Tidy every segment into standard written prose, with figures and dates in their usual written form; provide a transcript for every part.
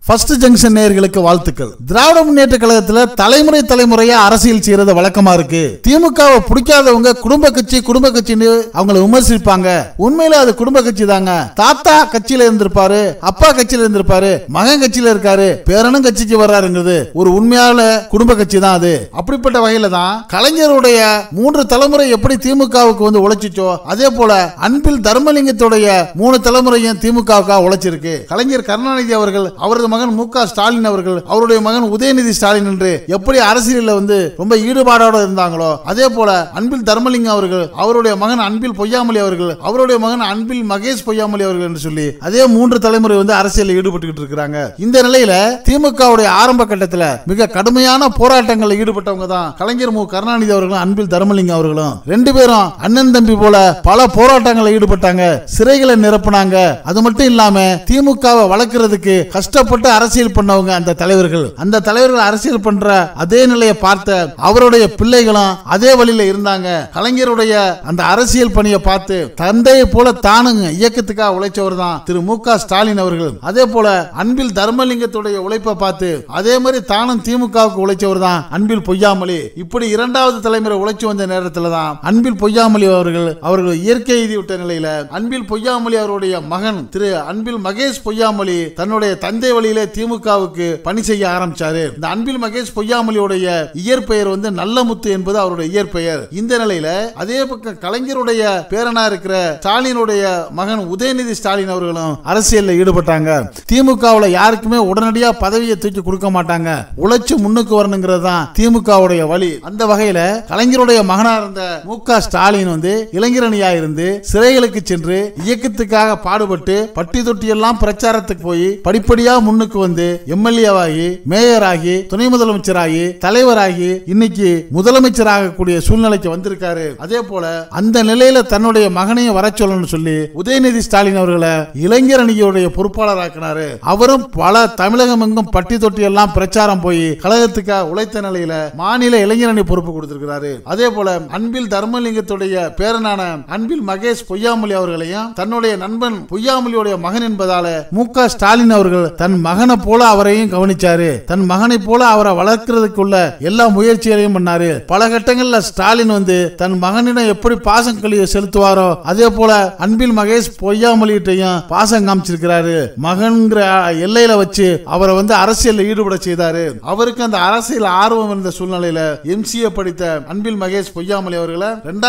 First junction நேயர்களுக்கு வாழ்த்துக்கள். திராவிட முன்னேற்ற கழகத்துல தலைமுறையா அரசியல் செய்யறது வழக்கமா இருக்கு. திமுகவை பிடிக்காதவங்க குடும்ப கட்சின்னு அவங்களை விமர்சிப்பாங்க. உண்மையில அது குடும்ப கட்சி தாங்க. தாத்தா கட்சியில இருந்திருப்பாரு, அப்பா கட்சியில இருந்திருப்பாரு, மகன் கட்சியில இருக்காரு, பேரனும் கட்சிக்கு வர்றாருங்கிறது ஒரு உண்மையான குடும்ப கட்சி தான் அது. அப்படிப்பட்ட வகையில தான் கலைஞருடைய 3 தலைமுறை எப்படி திமுகவுக்கு வந்து உழைச்சிச்சோ அதே போல அன்பில் தர்மலிங்கத்துடைய 3 தலைமுறையும் திமுகவுக்காக உழைச்சிருக்கு. கலைஞர் கருணாநிதி அவர்கள், அவரது மகன் மு க ஸ்டாலின் அவர்கள், அவருடைய மகன் உதயநிதி ஸ்டாலின் என்று எப்படி அரசியலில் வந்து ரொம்ப ஈடுபாடோடு இருந்தாங்களோ அதே போல அன்பில் தர்மலிங்கம் அவர்கள், அவருடைய மகன் அன்பில் பொய்யாமொழி அவர்கள், அவருடைய மகன் அன்பில் மகேஷ் பொய்யாமொழி அவர்கள் என்று சொல்லி அதே 3 தலைமுறை வந்து அரசியலில் ஈடுபட்டு இருக்கிறாங்க. இந்த நிலையில திமுகவுடைய ஆரம்ப கட்டத்தில் மிக கடுமையான போராட்டங்களில் ஈடுபட்டவங்க தான் கலைஞர் மு கருணாநிதி அவர்களும் அன்பில் தர்மலிங்கம் அவர்களும். 2 பேரும் அண்ணன் தம்பி போல பல போராட்டங்களில் ஈடுபட்டாங்க, சிறைகளை நிரப்பினாங்க. அது மட்டும் இல்லாம திமுகவை வளர்க்கிறதுக்கு கஷ்டப்பட்டு அரசியல் பண்ணவங்க அந்த தலைவர்கள். அந்த தலைவர்கள் அரசியல் பண்ற அதே நிலையை பார்த்த அவருடைய பிள்ளைகளும் அதே வழியில இருந்தாங்க. கலைஞருடைய அந்த அரசியல் பணியை பார்த்து தந்தையை போல தானும் இயக்கத்துக்காக உழைச்சவர் தான் திரு மு க ஸ்டாலின் அவர்கள். அதே போல அன்பில் தர்மலிங்கத்துடைய உழைப்பை பார்த்து அதே மாதிரி தானும் திமுகவுக்கு உழைச்சவர் தான் அன்பில் பொய்யாமொழி. இப்படி 2வது தலைமுறை உழைச்சு வந்த நேரத்தில் தான் அன்பில் பொய்யாமொழி அவர்கள் இயற்கை எழுதி விட்ட நிலையில அன்பில் பொய்யாமொழி அவருடைய மகன் திரு அன்பில் மகேஷ் பொய்யாமொழி தன்னுடைய தந்தை வழியிலே திமுகவுக்கு பணி செய்ய ஆரம்பிச்சாரு. இந்த அன்பில் மகேஷ் பொய்யாமொழியுடைய இயற்பெயர் வந்து நல்லமுத்து என்பது அவருடைய இயற்பெயர். இந்த நிலையில அதே பக்கம் கலைஞருடைய பேரனா இருக்கிற ஸ்டாலினுடைய மகன் உதயநிதி ஸ்டாலின் அவர்களும் அரசியலில் ஈடுபட்டாங்க. திமுகவுல யாருக்குமே உடனடியா பதவியை தூக்கி கொடுக்க மாட்டாங்க, உழைச்சு முன்னுக்கு வரணுங்கிறது தான் திமுகவுடைய வழி. அந்த வகையில கலைஞருடைய மகனா இருந்த மு க ஸ்டாலின் வந்து இளைஞரணியா இருந்து சிறைகளுக்கு சென்று இயக்கத்துக்காக பாடுபட்டு பட்டி தொட்டி எல்லாம் பிரச்சாரத்துக்கு போய் படிப்படியா முன்னுக்கு வந்து எம்எல்ஏவாகி, மேயராகி, துணை முதலமைச்சராகி, தலைவராகி இன்னைக்கு முதலமைச்சராக கூடிய சூழ்நிலைக்கு வந்திருக்காரு. அதே போல அந்த நிலையில தன்னுடைய மகனையும் வர சொல்லணும்னு சொல்லி உதயநிதி ஸ்டாலின் அவர்களை இளைஞரணியுடைய பொறுப்பாளர் ஆக்கினாரு. அவரும் பல தமிழகம் எங்கும் பட்டி தொட்டி எல்லாம் பிரச்சாரம் போய் கழகத்துக்காக உழைத்த நிலையில மாநில இளைஞரணி பொறுப்பு கொடுத்திருக்கிறாரு. அதே போல அன்பில் தர்மலிங்கத்துடைய பேரனான அன்பில் மகேஷ் பொய்யாமொழி அவர்களையும் தன்னுடைய நண்பன் பொய்யாமொழியுடைய மகன் என்பதால மு க ஸ்டாலின் அவர்கள் தன் மகனை போல அவரையும் கவனிச்சாரு. தன் மகனை போல அவரை வளர்க்கிறதுக்குள்ள எல்லா முயற்சிகளையும் பண்ணாரு. பல கட்டங்கள்ல ஸ்டாலின் வந்து தன் மகனிடம் எப்படி பாசம் செலுத்துவாரோ அதே போல அன்பில் மகேஷ் பொய்யாமொழியிட்டையும் பாசம் காமிச்சிருக்கிறாரு. மகன்கிற எல்லையில வச்சு அவரை வந்து அரசியல் ஈடுபட செய்தாரு. அவருக்கு அந்த அரசியல் ஆர்வம் இருந்த சூழ்நிலையில எம்சிஏ படித்த அன்பில் மகேஷ் பொய்யாமொழி அவர்களை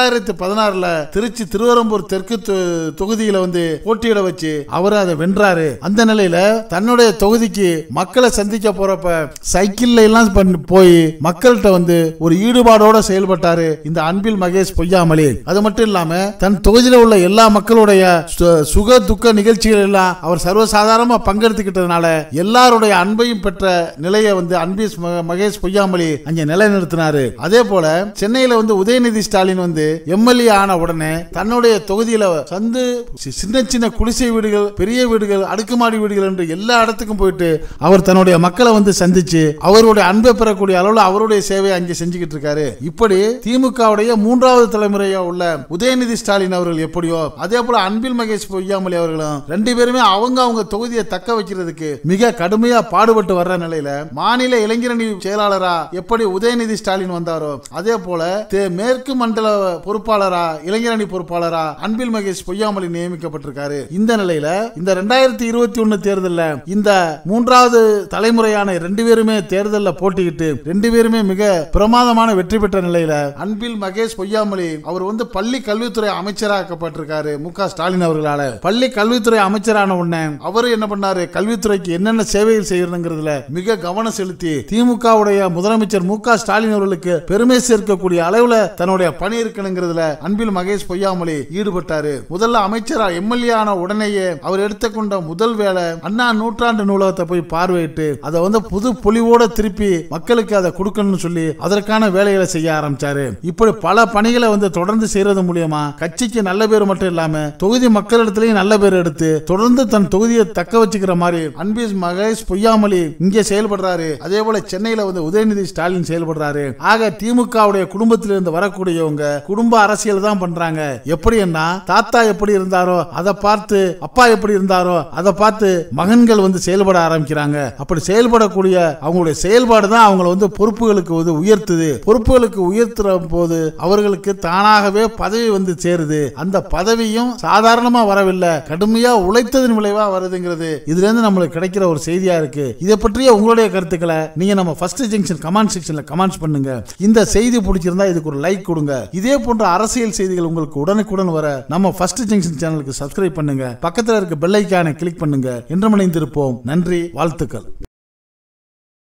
2016 திருச்சி திருவரம்பூர் தெற்கு தொகுதியில வந்து போட்டியிட வச்சு அவர் அதை வென்றாரு. அந்த நிலையில தன்னுடைய தொகுதிக்கு மக்களை சந்திக்க போறப்ப சைக்கிள்ல எல்லாம் போய் மக்கள்கிட்ட வந்து ஒரு ஈடுபாடோட செயல்பட்டாரு இந்த அன்பில் மகேஷ் பொய்யாமொழி. அது மட்டும் இல்லாம தன் தொகுதியில் உள்ள எல்லா மக்களுடைய சுக துக்க நிகழ்ச்சிகள் எல்லாம் அவர் சர்வசாதாரணமா பங்கெடுத்துக்கிட்டதுனால எல்லாருடைய அன்பையும் பெற்ற நிலையை வந்து அன்பில் மகேஷ் பொய்யாமொழி அங்கே நிலைநிறுத்தினாரு. அதே போல சென்னையில வந்து உதயநிதி ஸ்டாலின் வந்து எம்எல்ஏ ஆன உடனே தன்னுடைய தொகுதியில சந்து சின்ன சின்ன குடிசை வீடுகள், பெரிய வீடுகள், அடுக்குமாடி வீடுகள் என்று எல்லா இடத்துக்கும் போயிட்டு அவர் தன்னுடைய மக்களை வந்து சந்திச்சு அவருடைய அன்பை பெறக்கூடிய அளவில் அவருடைய சேவையை அங்கே செஞ்சுக்கிட்டு இருக்காரு. இப்படி திமுகவுடைய 3வது தலைமுறையா உள்ள உதயநிதி ஸ்டாலின் அவர்கள் எப்படியோ அதே போல அன்பில் மகேஷ் பொய்யாமொழி அவர்களும் 2 பேருமே அவங்க தொகுதியை தக்க வைக்கிறதுக்கு மிக கடுமையா பாடுபட்டு வர்ற நிலையில மாநில இளைஞரணி செயலாளரா எப்படி உதயநிதி ஸ்டாலின் வந்தாரோ அதே போல மேற்கு மண்டல பொறுப்பாளரா இளைஞரணி பொறுப்பாளரா அன்பில் மகேஷ் பொய்யாமொழி நியமிக்கப்பட்டிருக்காரு. இந்த நிலையில இந்த 2021 தேர்தலில் இந்த 3வது தலைமுறையான 2 பேருமே தேர்தலில் போட்டியிட்டு 2 பேருமே மிக பிரமாதமான வெற்றி பெற்ற நிலையில அன்பில் மகேஷ் பொய்யாமொழி அவர் வந்து பள்ளி கல்வித்துறை அமைச்சராக்கப்பட்டிருக்காரு மு க ஸ்டாலின் அவர்களால. பள்ளி கல்வித்துறை அமைச்சரான உடனே அவரு என்ன பண்ணாரு, கல்வித்துறைக்கு என்னென்ன சேவைகள் செய்யறதுங்கிறதுல மிக கவனம் செலுத்தி திமுகவுடைய முதலமைச்சர் மு க ஸ்டாலின் அவர்களுக்கு பெருமை சேர்க்கக்கூடிய அளவுல தன்னுடைய பணி இருக்கணுங்கிறதுல அன்பில் மகேஷ் பொய்யாமொழி ஈடுபட்டாரு. முதல்ல அமைச்சரா எம்எல்ஏ ஆன உடனேயே அவர் எடுத்துக்கொண்ட முதல் வேலை அண்ணா நூற்றாண்டு நூலகத்தை போய் பார்வையிட்டு அதை வந்து புது பொலிவோட திருப்பி மக்களுக்கு அதை கொடுக்கணும்னு சொல்லி அதற்கான வேலைகளை செய்ய ஆரம்பிச்சாரு. இப்படி பல பணிகளை வந்து தொடர்ந்து செய்யறது மூலியமா கட்சிக்கு நல்ல பேர் மட்டும் இல்லாம தொகுதி மக்களிடத்திலையும் நல்ல பேர் எடுத்து தொடர்ந்து தன் தொகுதியை தக்க வச்சுக்கிற மாதிரி அன்பில் மகேஷ் பொய்யாமொழி இங்கே செயல்படுறாரு. அதே போல சென்னையில வந்து உதயநிதி ஸ்டாலின் செயல்படுறாரு. ஆக திமுகவுடைய குடும்பத்திலிருந்து வரக்கூடியவங்க குடும்ப அரசியல் தான் பண்றாங்க. எப்படி என்ன தாத்தா எப்படி இருந்தாரோ அதை பார்த்து, அப்பா எப்படி இருந்தாரோ அதை பார்த்து மகன்கள் வந்து செயல்பட செயல்பட ஆரம்பிக்கிறாங்க. அப்படி செயல்படக்கூடிய அவங்களுடைய செயல்பாடு தான் அவங்களை வந்து பொறுப்புகளுக்கு உயர்த்துது. பொறுப்புகளுக்கு உயர்த்துற போது அவர்களுக்கு தானாகவே பதவி வந்து சேருது. அந்த பதவியும் சாதாரணமா வரவில்லை, கடுமையா உழைத்ததன் விளைவா வருதுங்கிறது இதுல இருந்து நம்மளுக்கு கிடைக்கிற ஒரு செய்தியா இருக்கு. இதை பற்றிய உங்களுடைய கருத்துக்களை நீங்க நம்ம ஃபர்ஸ்ட் ஜங்ஷன் கமெண்ட் செக்ஷன்ல கமெண்ட்ஸ் பண்ணுங்க. இந்த செய்தி பிடிச்சிருந்தா இதுக்கு ஒரு லைக் கொடுங்க. இதே போன்ற அரசியல் செய்திகள் உங்களுக்கு உடனுக்குடன் வர நம்ம ஃபர்ஸ்ட் ஜங்ஷன் சேனலுக்கு சப்ஸ்கிரைப் பண்ணுங்க. பக்கத்தில் இருக்க பெல் ஐகானை கிளிக் பண்ணுங்க. என்று இணைந்திருப்போம். நன்றி, வாழ்த்துக்கள்.